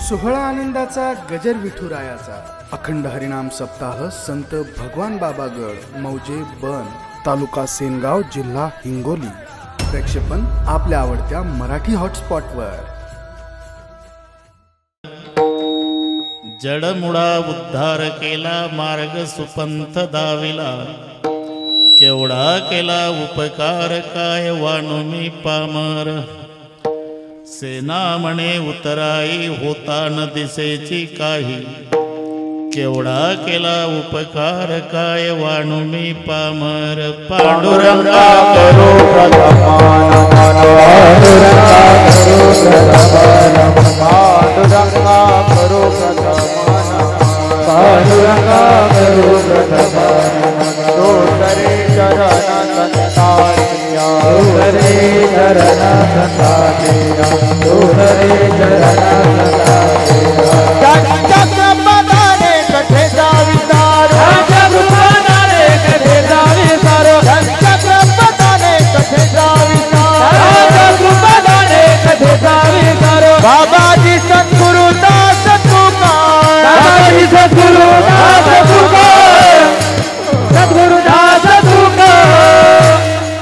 सोहळा आनंदाचा गजर विठुरायाचा अखंड हरिनाम सप्ताह संत भगवान बाबागड मौजे बन तालुका सेनगाव जिल्हा हिंगोली। प्रक्षेपण आपल्या आवडत्या मराठी हॉटस्पॉटवर। जडमुळा उद्धार केला मार्ग सुपंथ दाविला, केवढा केला उपकार काय वानू मी पामर। सेना म्हणे उतराई होता न दिसेची काही, केवढा केला उपकार काय वानू मी पामर। पांडुरंगा करो पांडुरंगा करो पांडुरंगा करो दोसरे चरण संतानिया दोसरे चरण संतानिया दोसरे चरण संतानिया। चक्रपदाने कठे जाविसार चक्रपदाने कठे जाविसार चक्रपदाने कठे जाविसार चक्रपदाने कठे जाविसार। बाबाजी सद्गुरु दास तुकार बाबाजी सद्गुरु दास तुकार सद्गुरु दास तुकार।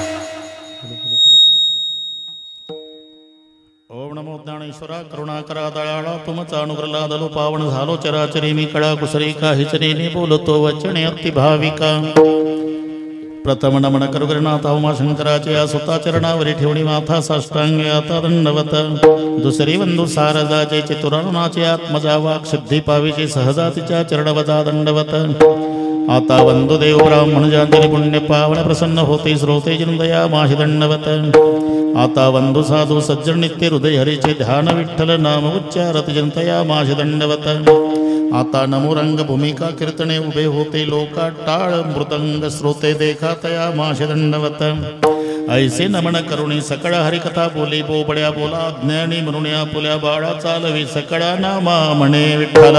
ओम नमो ज्ञानेश्वरा करुणाकरा दयाळा तुमचा अनुग्रह लादलो पावन झालो चराचरी मी कळा कुसरी काहीचरीने बोलतो वचने अति भाविका। प्रथम नमन करुगरनाथ उमा शंकराचे या सुता चरणावरी ठेवणी माथा साष्टांगे आता दंडवत। दुसरी वंदू सारदाचे चितुराणाचे आत्मजा वाक सिद्धी पावीचे सहजातीच्या चरणवजा दंडवत। आता वंदू देव ब्राह्मण जांजली पुण्य पावन प्रसन्न होते श्रोते जनदया माहि दंडवत। आता वंदू साधू सज्जन नित्य हृदय हरीचे ध्यान विठ्ठल नाम उच्चारत जनतया माहि दंडवत। आता नमो रंग भूमिका कीर्तने उभे होते लोका टाळ मृदंग श्रोते देखा तया माश दंडवत। ऐसे नमन करुणी सकळा हरिकथा बोली बोबड्या बोला ज्ञानी म्हणून पुल्या बाळा चालवी सकळा नामा म्हणे विठ्ठल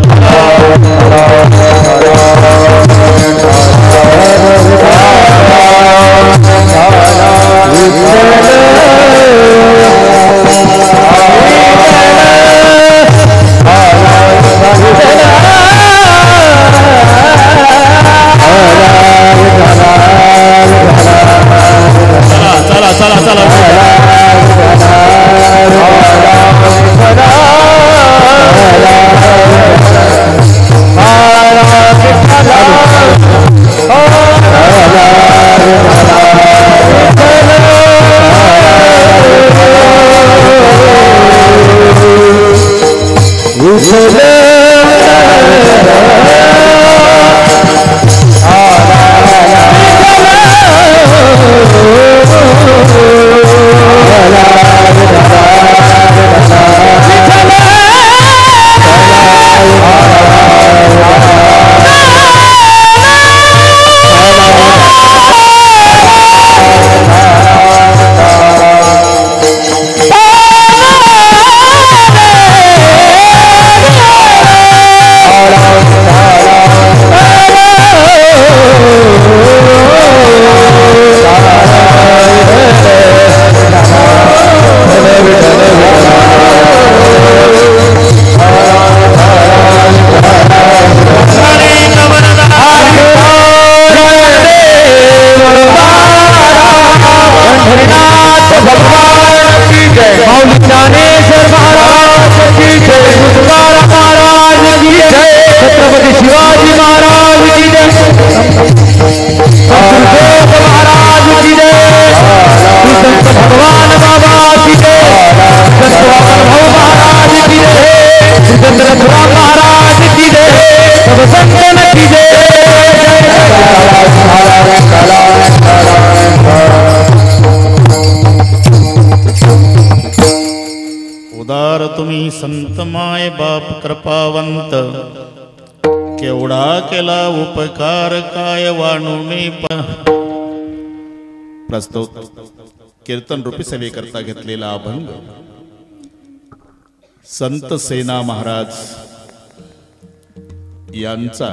चला चला चला उदार तुम्ही संत माय बाप कृपावंत, केवढा केला उपकार काय वाणू मी प्रस्तुत कीर्तन रूपी सेवेकरता घेतलेला अभंग संत सेना महाराज यांचा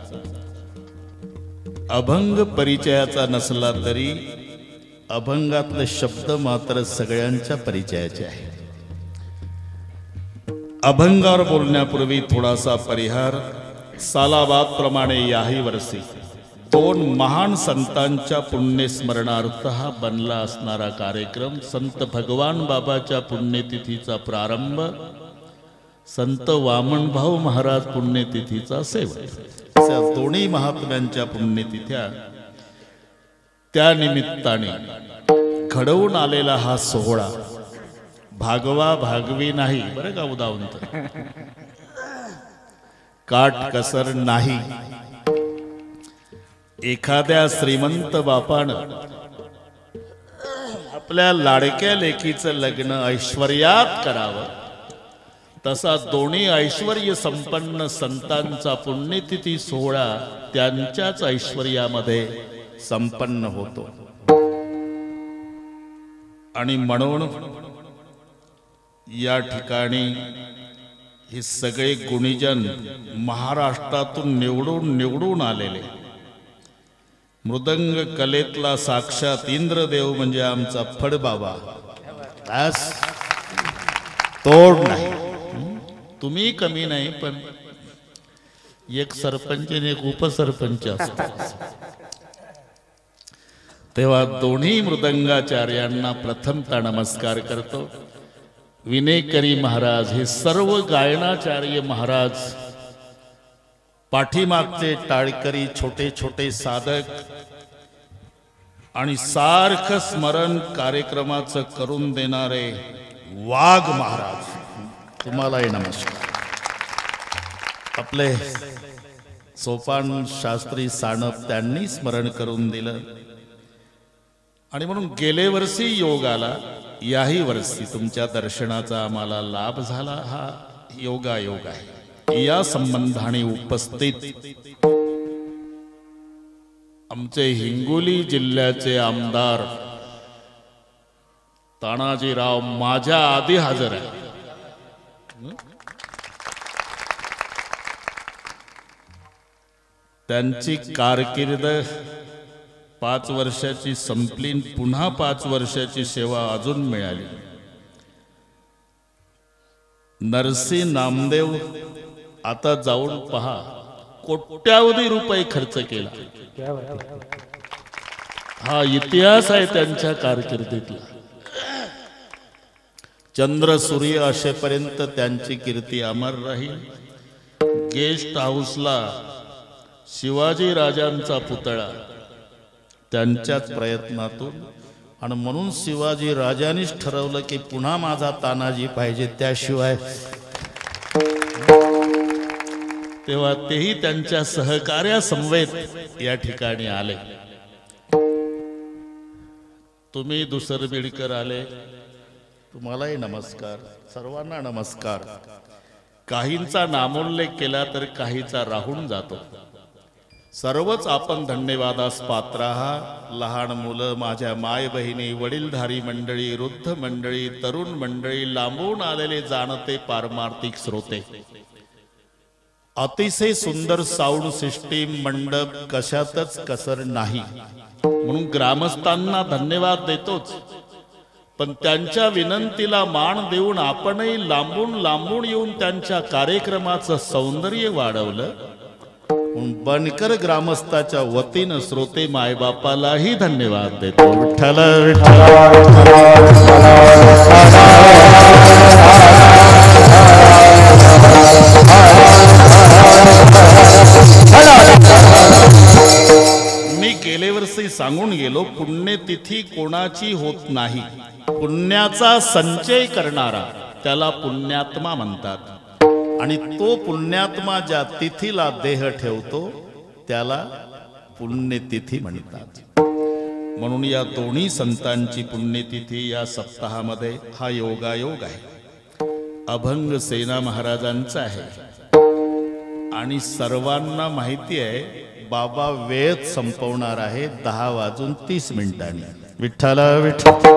अभंग परिचयाचा नसला तरी अभंगातले शब्द मात्र सगळ्यांच्या परिचयाचे आहे। अभंगावर बोलण्यापूर्वी थोडासा परिहार. सालाबाद प्रमाणे याही वर्षी दोन महान संतांच्या पुण्यस्मरणार्थ हा बनला असणारा कार्यक्रम. संत भगवान बाबाच्या पुण्यतिथीचा प्रारंभ, संत वामनभाऊ महाराज पुण्यतिथीचा शेवट. अशा दोन्ही महात्म्यांच्या पुण्यतिथ्या त्या निमित्ताने घडवून आलेला हा सोहळा भागवा भागवी नाही बरं का उदावंत, काट कसर नाही. एखाद्या श्रीमंत बापानं आपल्या लाडक्या लेकीचं लग्न ऐश्वर्यात करावं, तसा दोन्ही ऐश्वर्य संपन्न संतांचा पुण्यतिथी सोहळा त्यांच्याच ऐश्वर्यामध्ये संपन्न होतो. आणि म्हणून या ठिकाणी हे सगळे गुणीजन महाराष्ट्रातून निवडून आलेले. मृदंग कलेतला साक्षात इंद्रदेव म्हणजे आमचा फडबाबा. तोड नाही, तुम्ही कमी नाही, पण एक सरपंच आणि एक उपसरपंच असतात. तेव्हा दोन्ही मृदंगाचार्यांना प्रथमतः नमस्कार करतो. विनेकरी महाराज हे सर्व गायनाचार्य महाराज, पाठीमागचे टाळकरी छोटे छोटे साधक आणि सारखं स्मरण कार्यक्रमाचं करून देणारे वाघ महाराज, तुम्हालाही नमस्कार. आपले सोपान शास्त्री सानप त्यांनी स्मरण करून दिलं. आणि म्हणून गेले वर्षी योग आला, याही वर्षी तुमच्या दर्शनाचा आम्हाला लाभ झाला. हा योगायोग आहे. या संबंधाने उपस्थित आमचे हिंगोली जिल्ह्याचे आमदार तानाजीराव माझ्या आधी हजर आहे. त्यांची कारकीर्द 5 वर्षाची संपली, पुन्हा 5 वर्षाची सेवा अजून मिळाली. नरसी नामदेव आता जाऊन पहा, कोट्यावधी रुपये खर्च केला. हा इतिहास आहे त्यांच्या कारकिर्दीतला. चंद्र सूर्य असेपर्यंत त्यांची कीर्ती अमर राहील. गेस्ट हाऊसला शिवाजी राजांचा पुतळा त्यांच्याच प्रयत्नातून. आणि म्हणून शिवाजी राजांनीच ठरवलं की पुन्हा माझा तानाजी पाहिजे, त्याशिवाय. तेव्हा तेही त्यांच्या सहकार्यासमवेत या ठिकाणी आले. तुम्ही दुसर बिडकर आले, तुम्हालाही नमस्कार. सर्वांना नमस्कार. काहींचा नामोल्लेख केला तर काहीचा राहून जातो. सर्वच आपण धन्यवादास पात्र आहात. लहान मुलं, माझ्या माय बहिणी, वडीलधारी मंडळी, वृद्ध मंडळी, तरुण मंडळी, लांबून आलेले जाणते पारमार्थिक श्रोते. अतिशय सुंदर साऊंड सिस्टीम, मंडप, कशातच कसर नाही. म्हणून ग्रामस्थांना धन्यवाद देतोच, पण त्यांच्या विनंतीला मान देऊन आपणही लांबून येऊन त्यांच्या कार्यक्रमाचं सौंदर्य वाढवलं. बनकर ग्रामस्थाच्या वतीनं श्रोते मायबापालाही धन्यवाद देतो. विठ्ठल मी गेले वर्षी सांगून गेलो, पुण्यतिथी कोणाची होत नाही. पुण्याचा संचय करणारा त्याला पुण्यात्मा म्हणतात. आणि तो पुण्यात्मा ज्या तिथीला देह ठेवतो त्याला पुण्यतिथी म्हणतात. म्हणून या दोन्ही संतांची पुण्यतिथी या सप्ताहामध्ये हा योगायोग आहे. अभंग सेना महाराजांचा आहे. आणि सर्वांना माहिती आहे बाबा वेळेत संपवणार आहे 10:30 विठ्ठल विठ्ठल.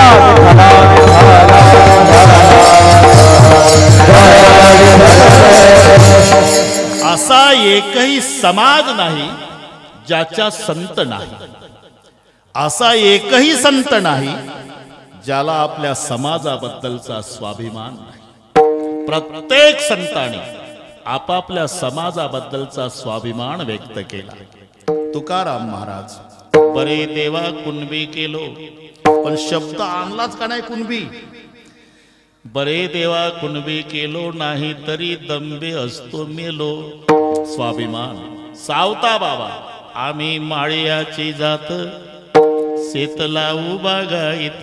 असा एकही समाज नाही ज्याच्या संत नाही. असा एकही संत नाही ज्याला आपल्या समाजाबद्दलचा स्वाभिमान नाही. प्रत्येक संतांनी आपापल्या समाजाबद्दलचा स्वाभिमान व्यक्त केला. तुकाराम महाराज, बरे देवा कुणबी केलो, पण शब्द आणलाच का नाही कुणबी. बरे देवा कुणबी केलो, नाही तरी दंबे असतो मेलो. स्वाभिमान. सावता बाबा, आम्ही माळियाची जात, शेतला उभा गाईत.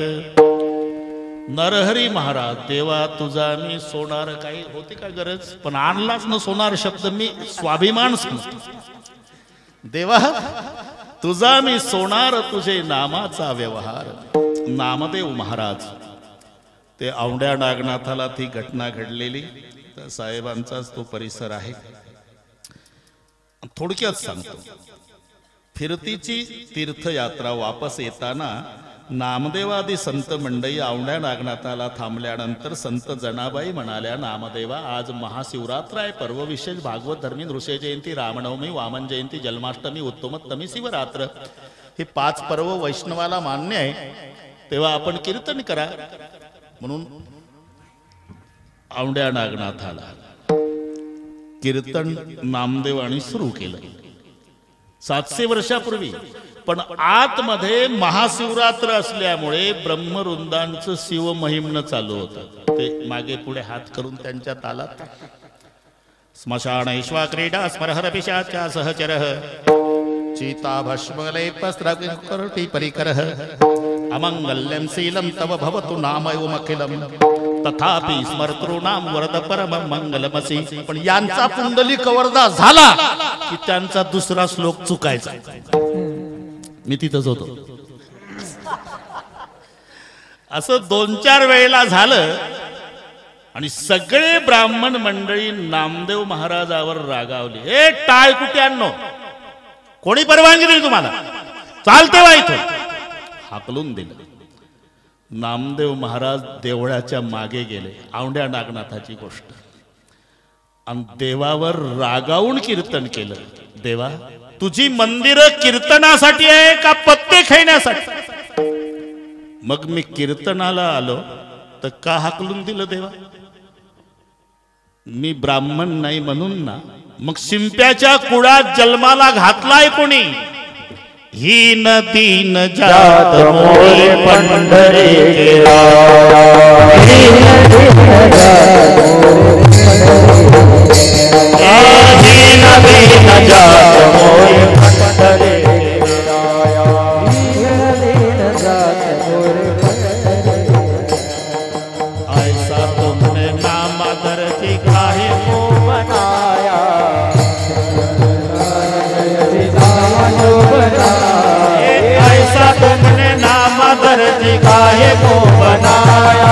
नरहरी महाराज, देवा तुझा मी सोनार. काही होती का गरज, पण आणलाच न सोनार शब्द. मी स्वाभिमान सांगतो. देवा तुझा मी सोनार, तुझे नामाचा व्यवहार. नामदेव महाराज, ते औंढ्या नागनाथाला ती घटना घडलेली, तर साहेबांचाच तो परिसर आहे. थोडक्यात सांगतो. फिरतीची तीर्थयात्रा वापस येताना नामदेवादी संत मंडळी औंढ्या नागनाथाला थांबल्यानंतर संत जनाबाई म्हणाल्या, नामदेवा आज महाशिवरात्र आहे, पर्व विशेष भागवत धर्मी, नृसिंह जयंती, रामनवमी, वामन जयंती, जन्माष्टमी, उत्तमोत्तमी, शिवरात्र, हे 5 पर्व वैष्णवाला मान्य आहे, तेव्हा आपण कीर्तन करा. म्हणून औंढ्या नागनाथाला कीर्तन नामदेवानी सुरू केलं 700 वर्षापूर्वी. पण आतमध्ये महाशिवरात्र असल्यामुळे ब्रह्मवृंदांचं शिवमहिमन चालू होतं. ते मागे पुढे हात करून त्यांच्या तालात. स्मशान ऐश्वा क्रीडा स्मरहर पिशाचा सहचरः, चीता भस्मलेपस्त्रकर्टी परिकरः, अमंगल्यं शीलं तव भवतु नामयोमखिलं, तथापि स्मर्तॄणां वरद परम मंगलमसि. पण यांचा पुंडली कवरदा झाला की त्यांचा दुसरा श्लोक चुकायचा. मी तिथंच होतो. असं 2-4 वेळेला झालं आणि सगळे ब्राह्मण मंडळी नामदेव महाराजावर रागावली. ए टाळ कुट्यांनो, कोणी परवानगी दिली तुम्हाला, चालते वा इथं, हाकलून दिलं. नामदेव महाराज देवळाच्या मागे गेले. औंढ्या नागनाथाची गोष्ट. आणि देवावर रागावून कीर्तन केलं. देवा तुझी मंदिरं कीर्तनासाठी आहे का पत्ते खेळण्यासाठी. मग मी कीर्तनाला आलो तर का हाकलून दिलं देवा. मी ब्राह्मण नाही म्हणून ना. मग शिंप्याच्या कुळात जन्माला घातलाय कोणी. ही नदीन जात मोरे पंढरी गेला, ही नदीन जात मोरे पंढरी गेला, ऐसा तुमने नाम दर्जी काहे को बनाया, ऐसा तुमने नाम दर्जी काहे को बनाया,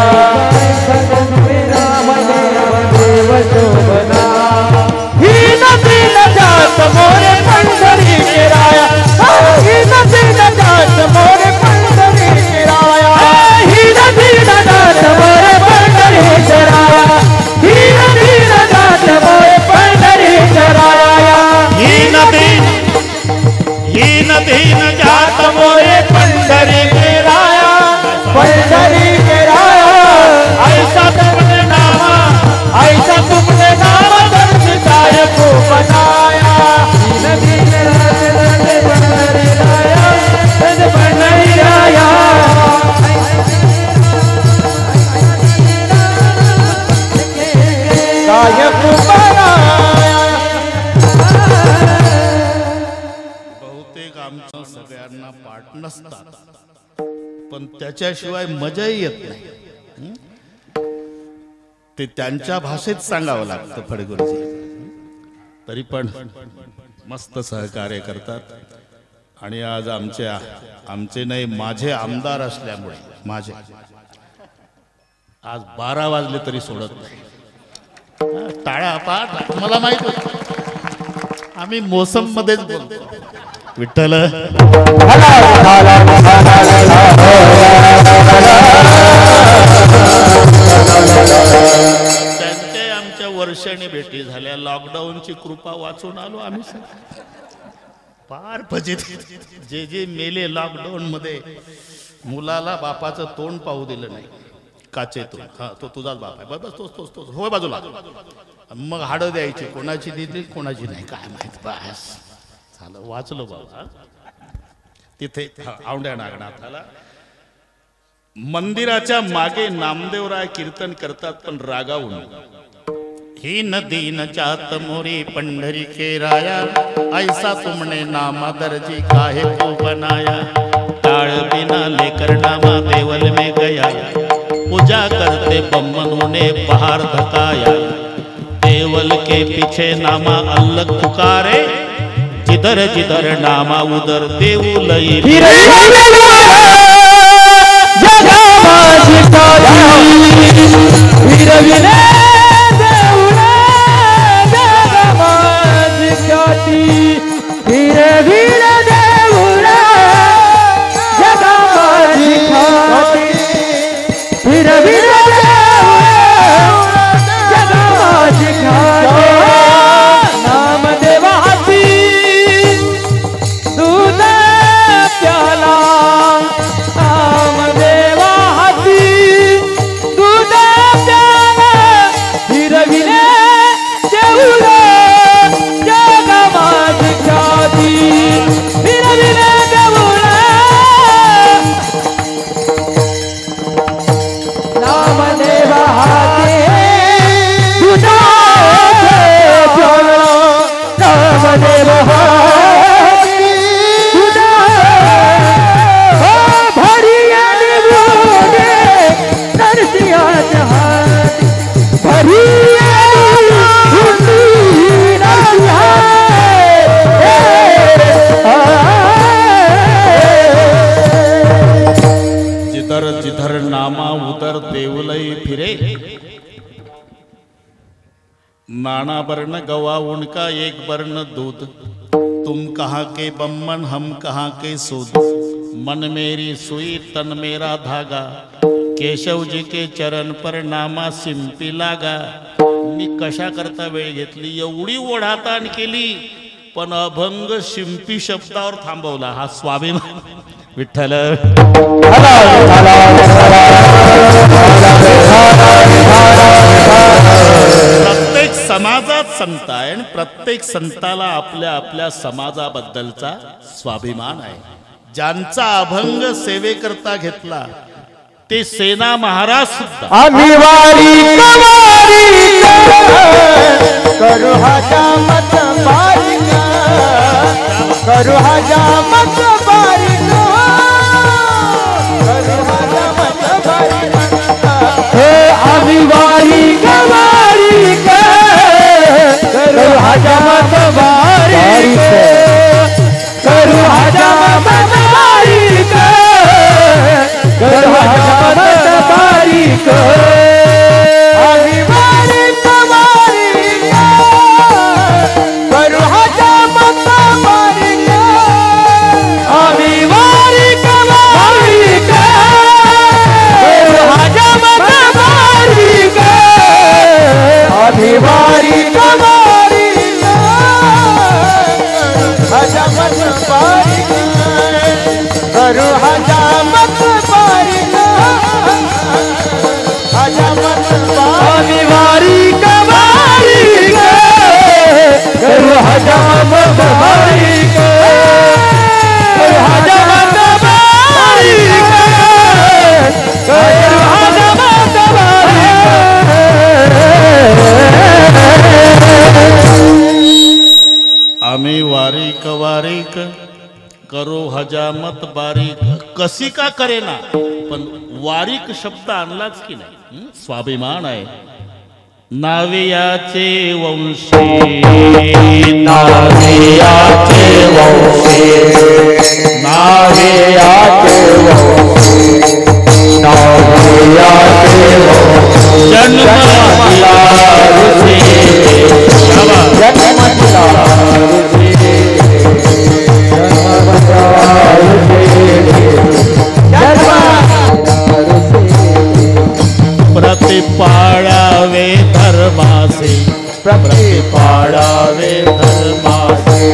ही नदी न जात मोरे पंढरी गिराया, ही नदी न जात मोरे पंढरी गिराया, ही नदी न जात मोरे पंढरी गिराया, ही नदी न जात मोरे पंढरी गिराया, ही नदी न जात मोरे पंढरी गिराया, पंढरी गिराया. ऐसा तुमने नाम दर्ज काय को बनाया, नदी पंढरी लाया, पंढरी लाया. काय को बनाया. बहुतेक आमच्या सगळ्यांना पाठ नसतात, पण त्याच्याशिवाय मजाही येत नाही. ते त्यांच्या भाषेत सांगावं लागतं फडगुरुजी. तरी पण मस्त सहकार्य करतात. आणि आज आमचे नाही माझे आमदार असल्यामुळे माझे आज 12 वाजले तरी सोडत नाही. टाळा पाठ मला माहित होतं. आम्ही मोसम मध्येच बोलतो. विठ्ठल त्यांच्या आमच्या वर्षाने भेटी झाल्या. लॉकडाऊनची कृपा वाचून आलो आम्ही. फार फजित. जे मेले लॉकडाऊन मध्ये, मुलाला बापाचं तोंड पाहू दिलं नाही. काचेतून. हा तो तुझाच बाप आहे. बस तोच तोच तोच होय बाजूला. मग हाडं द्यायची, कोणाची दिली कोणाची नाही काय माहित. बस झालं वाचलो बाबा. तिथे औंढ्या नागनाथाला मंदिराच्या मागे नामदेवराय कीर्तन करतात पण रागावून. ही नदी न जात मोरी पंढरी के राया, ऐसा तुमने नामा दर्जी काहे को बनाया. टाळ बिना लेकर नामा देवल में गया, पूजा करते बम्मनों ने बाहर धकाया. देवल के पीछे नामा अलग पुकारे, जिधर जिधर नामा उधर देऊलई. जिधर नामा उधर देवलई फिरे. नाना बर्ण गवा उनका एक बर्ण दूध. तुम कहाँ के बम्मन हम कहाँ के सूद. मन मेरी सुई तन मेरा धागा, केशव जी के चरण पर नामा शिंपी लागा. मी कशा करता वेळ घेतली, एवढी ओढाताण केली पण अभंग शिंपी शब्दावर थांबवला. हा स्वाभिमान. विठ्ठल प्रत्येक समाजात संत आहे आणि प्रत्येक संताला आपल्या आपल्या समाजाबद्दलचा स्वाभिमान आहे. ज्यांचा अभंग सेवेकरता घेतला ते सेना महाराज सुद्धा. आम्ही वारी करू हजामत बारिका, करू हजामत बारिका, करू हजामत बारिका. हे आम्ही वारी बारिका, करू हजामत बारिका, करू हजामत बारिका, करू हजामत बारिका. आम्ही वारी बारिका, करू हजामत बारिका. आम्ही वारी बारिका, करू हजामत बारिका. आम्ही वारी बारिका, हजामत बारिका, करू हजामत बारिका, हजामत बारिका. आम्ही वारी बारिका, करू हजामत बारिका, करू हजामत बारिका, करू हजामत बारिका. आम्ही वारीक वारीक करो हजामत बारीक. कशी का करेना पण वारीक शब्द आणलाच की नाही. स्वाभिमान आहे. नावियाचे वंशी, नावियाचे वंशी, नावियाचे वंशी, नावियाचे वंशी. जन्मला ऋषी, जन्मला ऋषी, प्रतिपाळावे धर्मासे, प्रतिपाळावे धर्मासे.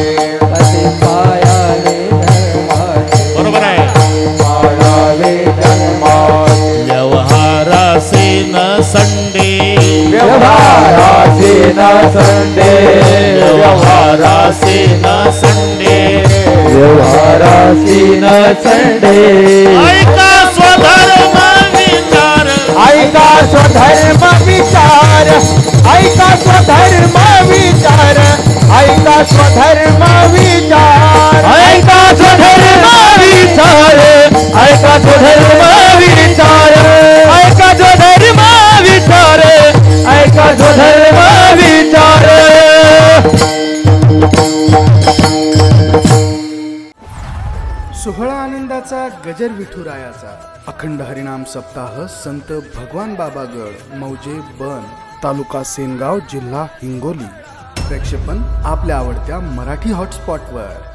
बरोबर आहे. पाळावे धर्मासे, व्यवहारासे संडे व्यवहारासी न संडे व्यवहारासी न संडे ऐका स्वधर्म विचार ऐका स्वधर्म विचार ऐका स्वधर्म विचार ऐका स्वधर्म विचार ऐका स्वधर्म विचार ऐका स्वधर्म विचार ऐका स्वधर्म विचार ऐका स्वधर्म विचार. सोहळा आनंदाचा गजर विठुरायाचा अखंड हरिनाम सप्ताह संत भगवान बाबागड मौजे बन तालुका सेनगाव जिल्हा हिंगोली. प्रक्षेपण आपल्या आवडत्या मराठी हॉटस्पॉटवर.